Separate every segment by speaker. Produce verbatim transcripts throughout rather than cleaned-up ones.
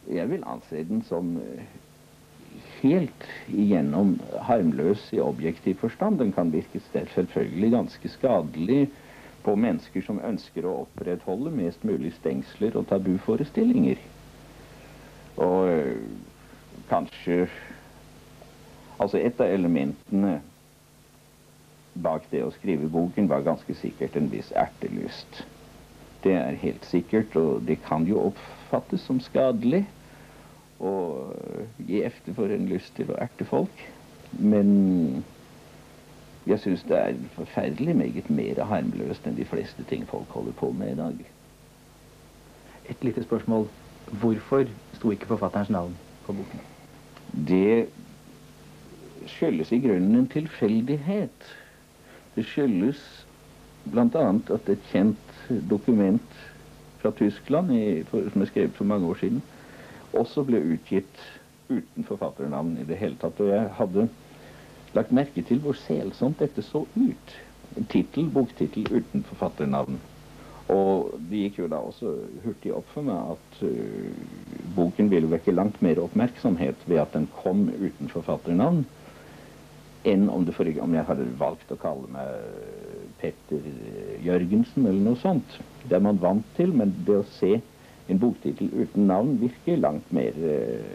Speaker 1: Jeg vil anse den som helt igjennom harmløs i objektiv forstand. Den kan virke selvfølgelig ganske skadelig på mennesker som ønsker å opprettholde mest mulig stengsler og tabuforestillinger. Og øh, kanskje altså et av elementene bak det å skrive boken var ganske sikkert en viss ertelyst. Det er helt sikkert, og det kan jo oppfattes som skadelig og gi efter for en lyst til å erte folk. Men jeg synes det er forferdelig meget mer harmløst enn de fleste ting folk holder på med i dag.
Speaker 2: Et lite spørsmål. Hvorfor sto ikke forfatterens navn på boken?
Speaker 1: Det skyldes i grunnen en tilfeldighet. Det skyldes blant annet at et kjent dokument fra Tyskland, i, for, som er skrevet for mange år siden, også ble utgitt uten forfatternavn i det hele tatt. Og jeg hadde lagt merke til hvor selsomt dette så ut. En titel, boktittel uten forfatternavn. Og det gikk jo da også hurtig opp for meg at uh, boken ville vekke langt mer oppmerksomhet ved at den kom uten forfatternavn, enn om, det for, om jeg hadde valgt å kalle meg Petter Jørgensen eller noe sånt. Det er man vant til, men det å se en boktittel uten navn virker langt mer uh,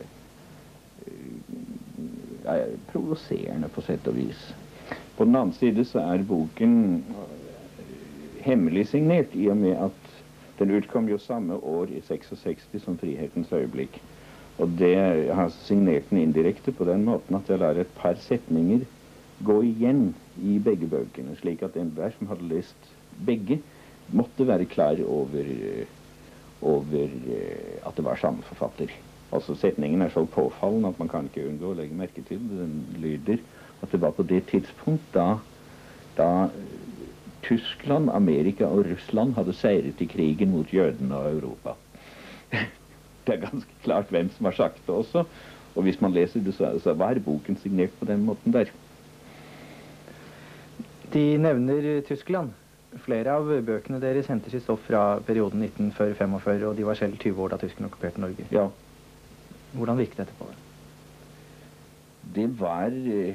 Speaker 1: uh, provoserende på sett og vis. På den annen side så er boken hemmelig signert, i og med at den utkom jo samme år i seksogseksti som Frihetens øyeblikk. Og det jeg har signert den indirekte på den måten at jeg lar et par setninger gå igjen i begge bøkene, slik at enhver som hadde lest begge måtte være klar over, over at det var samme forfatter. Altså setningen er så påfallende at man kan ikke unngå å legge merke til. Den lyder at det var på det tidspunkt da, da Tyskland, Amerika og Russland hadde seiret i krigen mot jødene og Europa. Det er ganske klart hvem som har sagt det også, og hvis man leser det, så, så var boken signert på den måten der.
Speaker 2: De nevner Tyskland. Flere av bøkene deres henter sitt stoff fra perioden nitten førti-femogførti, og de var selv tyve år da tyskerne okkuperte Norge.
Speaker 1: Ja.
Speaker 2: Hvordan virket dette på det?
Speaker 1: Det var...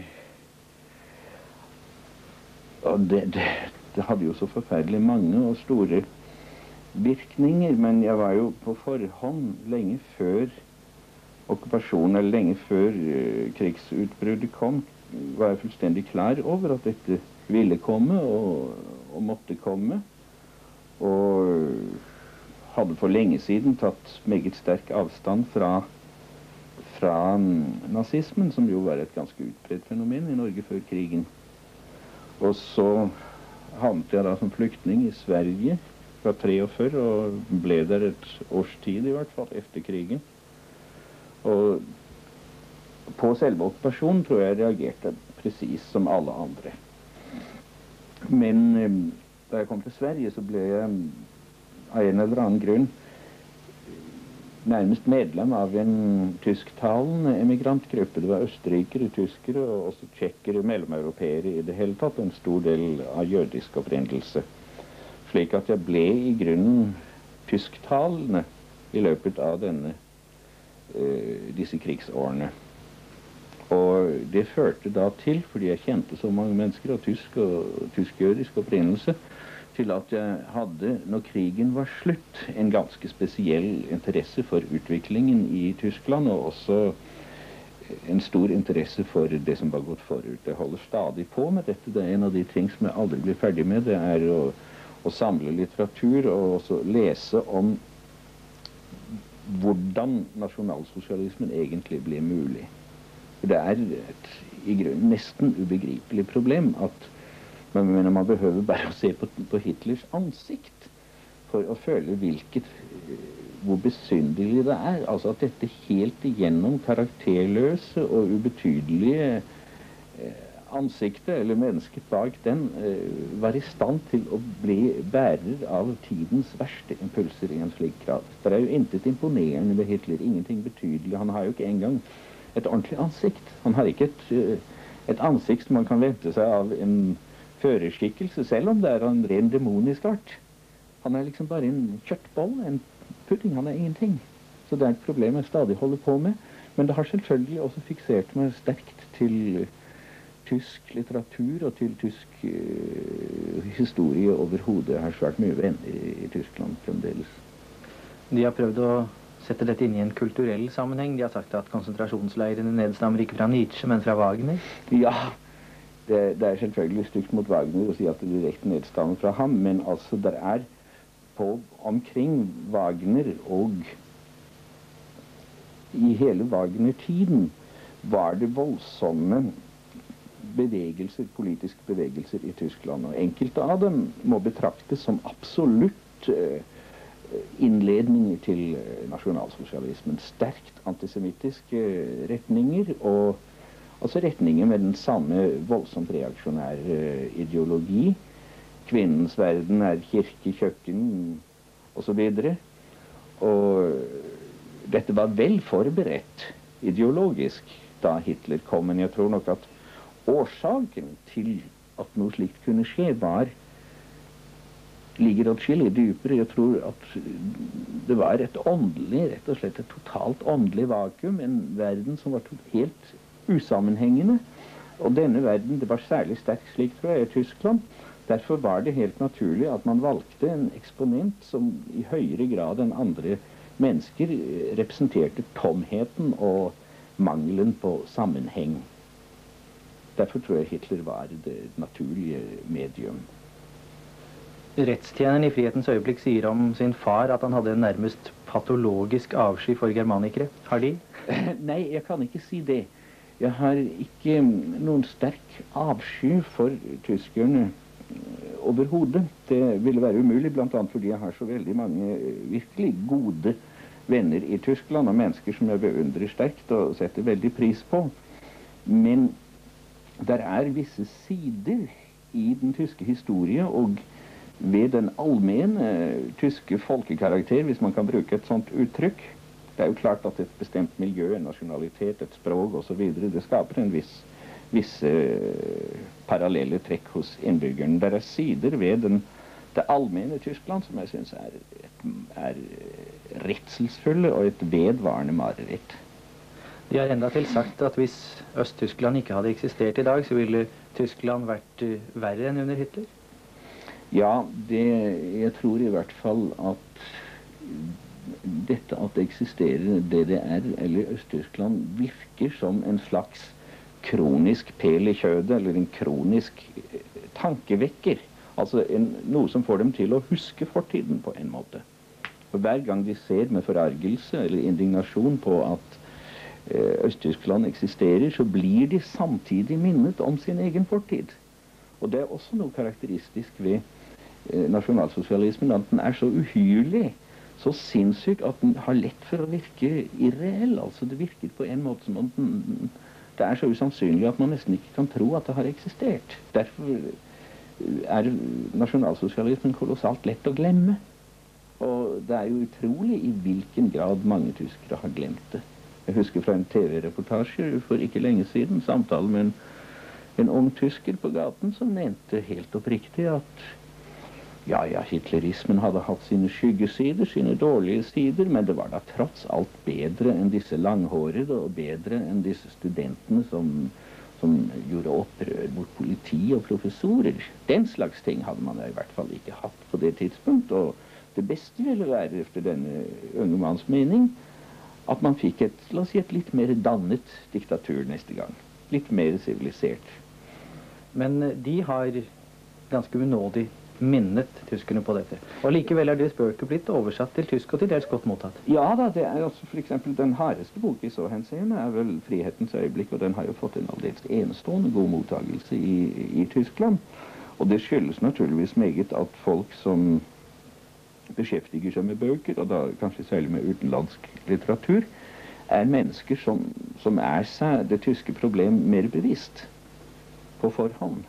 Speaker 1: Og det, det, det hadde jo så forferdelig mange og store virkninger, men jeg var jo på forhånd lenge før okkupasjonen, eller lenge før uh, krigsutbruddet kom, var jeg fullstendig klar over at dette ville komme og, og måtte komme, og hadde for lenge siden tatt meget sterk avstand fra, fra um, nazismen, som jo var et ganske utbredt fenomen i Norge før krigen. Og så havnet jeg da som flyktning i Sverige fra treogførti, og ble der et års tid i hvert fall, etter krigen. Og på selve okkupasjonen tror jeg reagerte precis som alle andre. Men eh, da jeg kom til Sverige, så ble jeg av en eller annen grunn nærmest medlem av en tysktalende emigrantgruppe. Det var østerrikere, tyskere og også tsjekkere, mellomeuropeere i det hele tatt, en stor del av jødisk opprinnelse. Slik at jeg ble i grunnen tysktalende i løpet av denne, uh, disse krigsårene. Og det førte da til, fordi jeg kjente så mange mennesker av tysk og tysk-jødisk opprinnelse, til at jeg hadde, når krigen var slutt, en ganske spesiell interesse for utviklingen i Tyskland, og også en stor interesse for det som var gått forut. Jeg holder stadig på med dette. Det er en av de ting som jeg aldri blir ferdig med. Det er å, å samle litteratur og også lese om hvordan nasjonalsosialismen egentlig ble mulig. Det er et i grunnen nesten ubegripelig problem at man, mener, man behøver bare å se på, på Hitlers ansikt for å føle hvilket, hvor besynderlig det er. Altså at dette helt igjennom karakterløse og ubetydelige eh, ansiktet, eller mennesket bak den, eh, var i stand til å bli bærer av tidens verste impulser i en slik grad. Det er jo intet imponerende ved Hitler, ingenting betydelig. Han har jo ikke engang et ordentlig ansikt. Han har ikke et, et ansikt som man kan vente seg av en førerskikkelse, selv om det er en ren demonisk art. Han er liksom bare en kjøttboll, en pudding, han er ingenting. Så det er et problem jeg stadig holder på med. Men det har selvfølgelig også fiksert meg sterkt til tysk litteratur og til tysk uh, historie overhodet. Jeg har svært mye venner i, i Tyskland fremdeles.
Speaker 2: De har prøvd å sette dette inn i en kulturell sammenheng. De har sagt at konsentrasjonsleirene nedstammer ikke fra Nietzsche, men fra Wagner.
Speaker 1: Ja, det, det er selvfølgelig stygt mot Wagner å si at det direkte nedstammer fra ham, men altså det er på omkring Wagner og i hele Wagner-tiden var det voldsomme bevegelser, politiske bevegelser i Tyskland, og enkelte av dem må betraktes som absolutt uh, innledninger til uh, nasjonalsosialismen. Sterkt antisemittiske retninger, og altså retninger med den samme voldsomt reaksjonære uh, ideologi. Kvinnens verden er kirke, kjøkken og så videre. Og dette var vel forberedt ideologisk da Hitler kom, men jeg tror nok at årsaken til at noe slikt kunne skje var ligger atskillig dypere. Jeg tror at det var et åndelig, rett og slett et totalt åndelig vakuum, en verden som var helt usammenhengende. Og denne verden, det var særlig sterkt slik, tror jeg, i Tyskland. Derfor var det helt naturlig at man valgte en eksponent som i høyere grad enn andre mennesker representerte tomheten og mangelen på sammenheng. Derfor tror jeg Hitler var det naturlige medium.
Speaker 2: Rettstjeneren i Frihetens øyeblikk sier om sin far at han hadde en nærmest patologisk avsky for germanikere. Har de?
Speaker 1: Nei, jeg kan ikke si det. Jeg har ikke noen sterk avsky for tyskerne overhodet. Det ville være umulig, blant annet fordi jeg har så veldig mange virkelig gode venner i Tyskland, og mennesker som jeg beundrer sterkt og setter veldig pris på. Men der er visse sider i den tyske historie, og ved den allmenne tyske folkekarakter, hvis man kan bruke et sånt uttrykk. Det er jo klart at et bestemt miljø, en nasjonalitet, et språk og så videre, det skaper en viss visse parallelle trekk hos innbyggerne. Det er sider ved den, det allmenne Tyskland som jeg synes er, er redselsfulle og et vedvarende mareritt.
Speaker 2: De har enda til sagt at hvis Øst-Tyskland ikke hadde eksistert i dag, så ville Tyskland vært uh, verre enn under Hitler?
Speaker 1: Ja, det, jeg tror i hvert fall at dette at det eksisterer D D R eller Øst-Tyskland virker som en slags kronisk pel i kjødet, eller en kronisk eh, tankevekker. Altså en, noe som får dem til å huske fortiden på en måte. Og hver gang de ser med forargelse eller indignasjon på at eh, Øst-Tyskland eksisterer, så blir de samtidig minnet om sin egen fortid. Og det er også noe karakteristisk ved eh, nasjonalsosialismen, at den er så uhyrlig, så sinnssyk at den har lett for å virke irreell. Altså det virker på en måte som om den det er så usannsynlig at man nesten ikke kan tro at det har eksistert. Derfor er nasjonalsosialismen kolossalt lett å glemme. Og det er jo utrolig i hvilken grad mange tyskere har glemt det. Jeg husker fra en T V-reportasje for ikke lenge siden, samtale med en, en ung tysker på gaten som mente helt oppriktig at ja, ja, hitlerismen hadde hatt sine skyggesider, sine dårlige sider, men det var da trots alt bedre enn disse langhårede, og bedre enn disse studentene som, som gjorde opprør mot politi og professorer. Den slags ting hadde man i hvert fall ikke hatt på det tidspunkt, og det beste ville være, efter denne unge manns mening, at man fikk et, la oss si, et litt mer dannet diktatur neste gang. Litt mer sivilisert.
Speaker 2: Men de har ganske unådig minnet tyskerne på dette. Og likevel er deres bøker blitt oversatt til tysk og til dels godt mottatt.
Speaker 1: Ja da, det er altså for eksempel den hardeste bok i så henseende er vel Frihetens øyeblikk, og den har jo fått en aldeles enestående god mottagelse i, i Tyskland. Og det skyldes naturligvis meget at folk som beskjeftiger seg med bøker, og da kanskje særlig med utenlandsk litteratur, er mennesker som, som er seg det tyske problem mer bevisst på forhånd.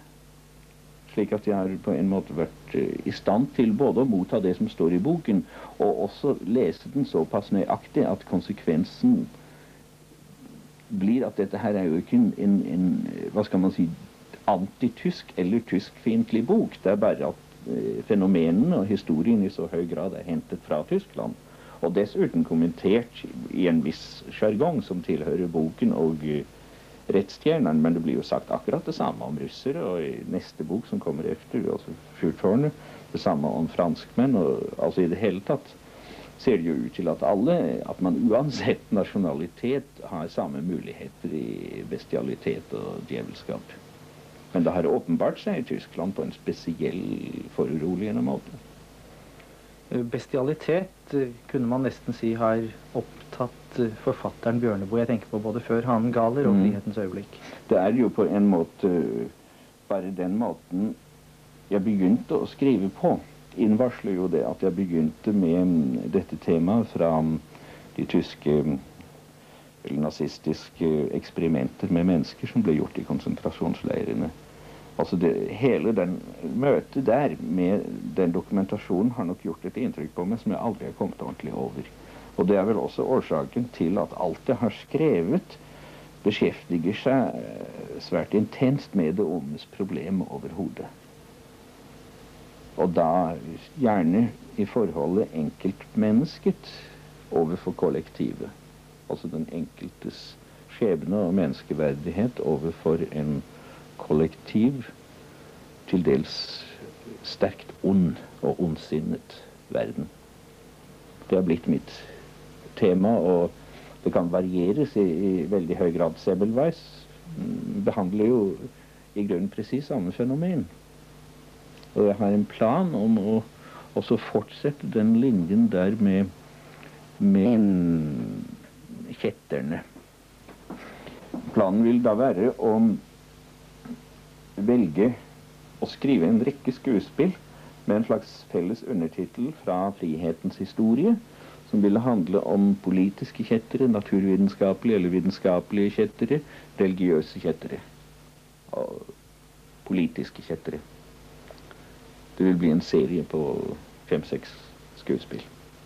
Speaker 1: Slik at jeg har på en måte vært uh, i stand til både å motta det som står i boken, og også lese den såpass nøyaktig at konsekvensen blir at dette her er jo ikke en, en, en hva skal man si, antitysk eller tyskfiendtlig bok. Det er bare at uh, fenomenene og historien i så høy grad er hentet fra Tyskland. Og dessuten kommentert i en viss jargong som tilhører boken og uh, Rettstjeneren, men det blir jo sagt akkurat det samme om russere, og i neste bok som kommer efter, altså Fyrtårnet, det samme om franskmenn, og altså i det hele tatt ser det jo ut til at alle, at man uansett nasjonalitet har samme muligheter i bestialitet og djevelskap. Men det har åpenbart seg i Tyskland på en spesiell foruroligende måte.
Speaker 2: Bestialitet kunne man nesten si har opptatt forfatteren Bjørneboe. Jeg tenker på både før Hanen Galer og Frihetens øyeblikk.
Speaker 1: Det er jo på en måte bare den måten jeg begynte å skrive på. Innvarsler jo det at jeg begynte med dette temaet fra de tyske eller nazistiske eksperimenter med mennesker som ble gjort i konsentrasjonsleirene. Altså det, hele den møtet der med den dokumentasjonen har nok gjort et inntrykk på meg som jeg aldri har kommet ordentlig over. Og det er vel også årsaken til at alt jeg har skrevet beskjeftiger seg svært intenst med det ondes problem overhodet. Og da gjerne i forholdet enkeltmennesket overfor kollektivet. Altså den enkeltes skjebne og menneskeverdighet overfor en kollektiv, til dels sterkt ond og ondsinnet verden. Det har blitt mitt tema, og det kan varieres i, i veldig høy grad. Semmelweis behandler jo i grunnen presis samme fenomen. Og jeg har en plan om å også fortsette den linjen der med, med kjetterne. Planen vil da være å velge å skrive en rekke skuespill med en slags felles undertitel fra frihetens historie, som ville handle om politiske kjettere, naturvitenskapelige eller vitenskapelige kjettere, religiøse kjettere og politiske kjettere. Det vil bli en serie på fem-seks skuespill.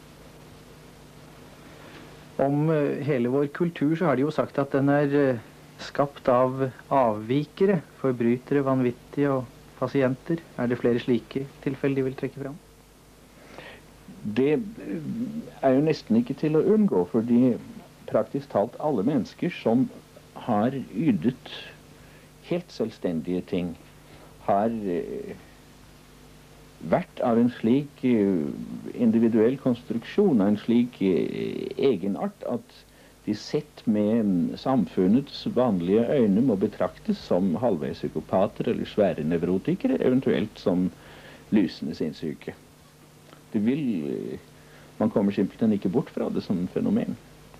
Speaker 2: Om hele vår kultur så har de jo sagt at den er skapt av avvikere, forbrytere, vanvittige og pasienter. Er det flere slike tilfeller de vil trekke fram?
Speaker 1: Det er jo nesten ikke til å unngå, fordi praktisk talt alle mennesker som har ydet helt selvstendige ting, har eh, vært av en slik eh, individuell konstruksjon, av en slik eh, egenart, at de sett med samfunnets vanlige øyne må betraktes som halvveis psykopater eller svære nevrotikere, eventuelt som lysende sinnssyke. Det vil, man kommer simpelthen ikke bort fra det som fenomen.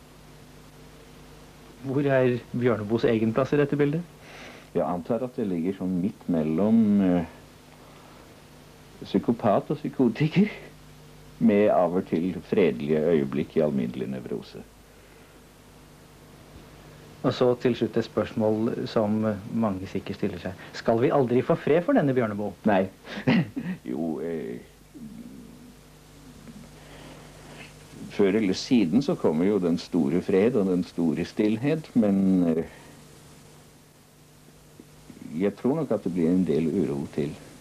Speaker 2: Hvor er Bjørneboes egen plass i dette bildet?
Speaker 1: Jeg antar at det ligger sånn midt mellom uh, psykopat og psykotiker, med av og til fredelige øyeblikk i alminnelig nevrose.
Speaker 2: Og så til slutt et spørsmål som mange sikkert stiller seg. Skal vi aldri få fred for denne Bjørneboe?
Speaker 1: Nei. jo, eh, før eller siden så kommer jo den store fred og den store stillhet, men eh, jeg tror nok at det blir en del uro til.